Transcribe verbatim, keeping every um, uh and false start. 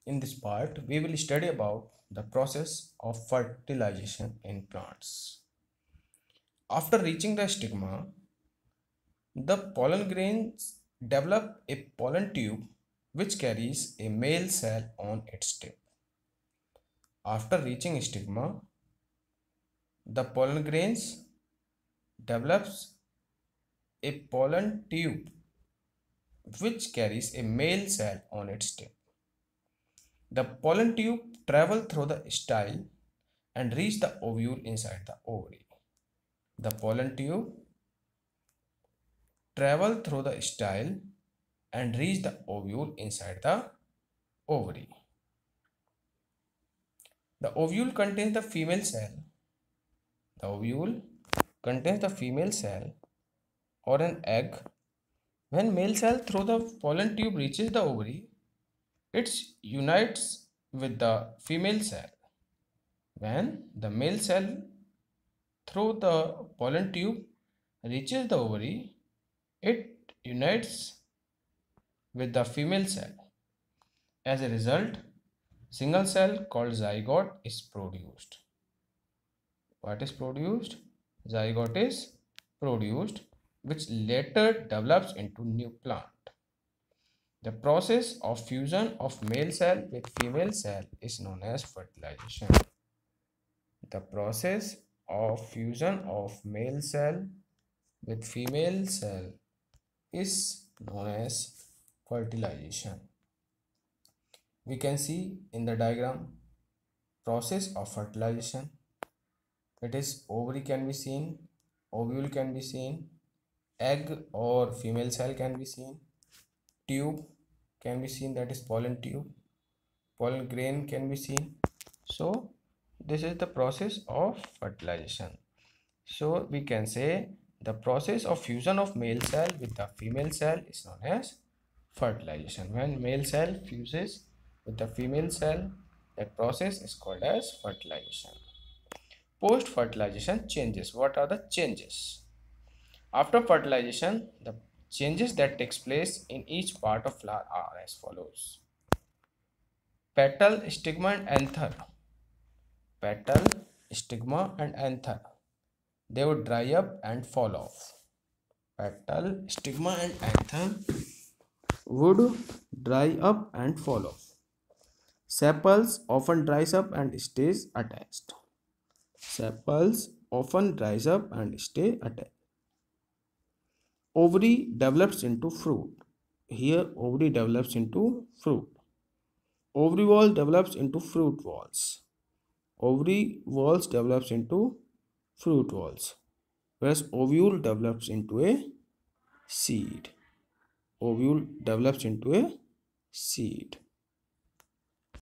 In this part, we will study about the process of fertilization in plants. After reaching the stigma, the pollen grains develop a pollen tube which carries a male cell on its tip. After reaching stigma, the pollen grains develops a pollen tube which carries a male cell on its tip. The pollen tube travel through the style and reach the ovule inside the ovary. The pollen tube travel through the style and reach the ovule inside the ovary. The ovule contains the female cell. The ovule contains the female cell or an egg. When male cell through the pollen tube reaches the ovary, it unites with the female cell. When the male cell through the pollen tube reaches the ovary, it unites with the female cell. As a result, single cell called zygote is produced. What is produced? Zygote is produced, which later develops into new plant. The process of fusion of male cell with female cell is known as fertilization. The process of fusion of male cell with female cell is known as fertilization. We can see in the diagram process of fertilization. It is ovary can be seen, ovule can be seen, egg or female cell can be seen, tube can be seen, that is pollen tube, pollen grain can be seen. So this is the process of fertilization. So we can say the process of fusion of male cell with the female cell is known as fertilization. When male cell fuses with the female cell, that process is called as fertilization. Post fertilization changes. What are the changes? After fertilization, the changes that takes place in each part of flower are as follows. Petal, stigma and anther. Petal, stigma and anther. They would dry up and fall off. Petal, stigma and anther would dry up and fall off. Sepals often dries up and stays attached. Sepals often dries up and stay attached. Ovary develops into fruit. Here ovary develops into fruit. Ovary wall develops into fruit walls. Ovary walls develops into fruit walls. Whereas ovule develops into a seed. Ovule develops into a seed.